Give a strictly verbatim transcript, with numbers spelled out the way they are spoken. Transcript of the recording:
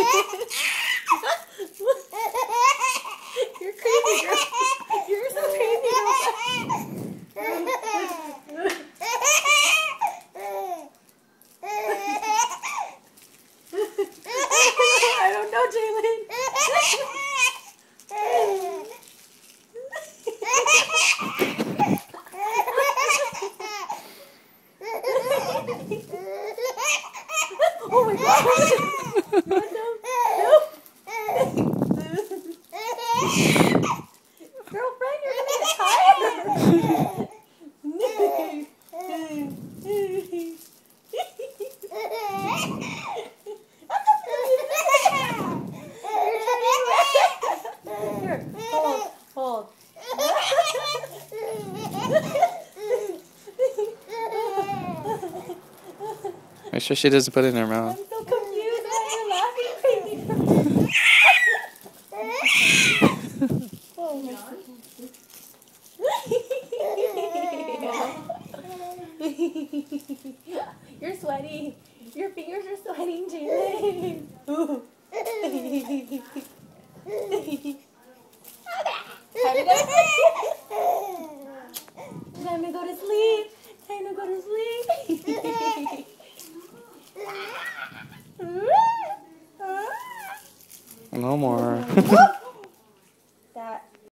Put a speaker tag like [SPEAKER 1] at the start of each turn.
[SPEAKER 1] You're crazy, girl. You're so crazy, girl. I don't know, Jalen. Oh my God. No, no, no. Girlfriend, you're gonna get tired. Here, hold, hold.
[SPEAKER 2] Make sure she doesn't put it in her mouth.
[SPEAKER 1] I'm so confused why you're laughing crazy. Oh my God. You're sweaty. Your fingers are sweating, Jalen. Time to go to sleep. Time to go to sleep.
[SPEAKER 2] No more.